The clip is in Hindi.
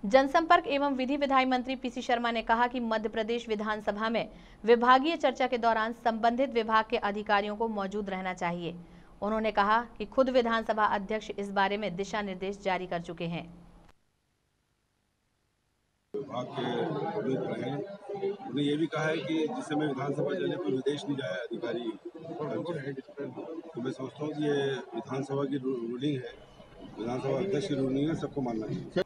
जनसंपर्क एवं विधि विधायी मंत्री पीसी शर्मा ने कहा कि मध्य प्रदेश विधानसभा में विभागीय चर्चा के दौरान संबंधित विभाग के अधिकारियों को मौजूद रहना चाहिए। उन्होंने कहा कि खुद विधानसभा अध्यक्ष इस बारे में दिशा निर्देश जारी कर चुके हैं। विभाग के उम्मीदवार हैं, उन्होंने ये भी कहा है कि जिस समय विधानसभा चले कोई विदेश नहीं जाए अधिकारी, तो मैं समझता हूँ कि ये विधानसभा की रूलिंग है, विधानसभा अध्यक्ष की रूलिंग है, सबको मानना चाहिए।